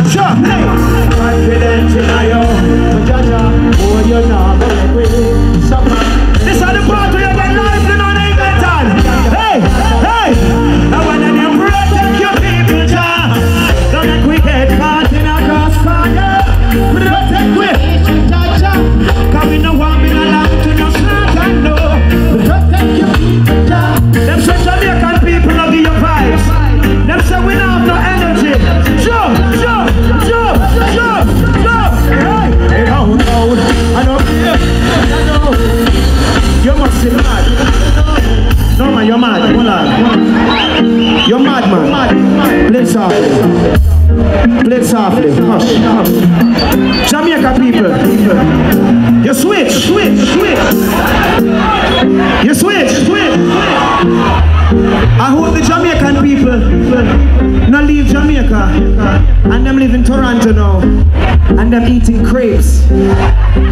Sure. Hey. Confidence in you. Oh, you're not going to this is the part where you get life in on England. Hey, hey. Now when you protect your people, Jah, don't make we get caught in a crossfire. Protect we, Jah, cause we no want me along to no slaughter, no. Protect your people, Jah. Them say Jamaican people don't give you vibes. Them say we don't have no energy. Jump, jump, jump, jump, jump. Hey, hey, oh, no, I don't care. You must be mad. No man, you're mad. Hold on. You're mad, man. Play softly. Play softly. Hush, hush. Jamaica people. You switch, switch, switch. You switch, switch. I hope the Jamaican people not leave Jamaica and them live in Toronto now and them eating crepes.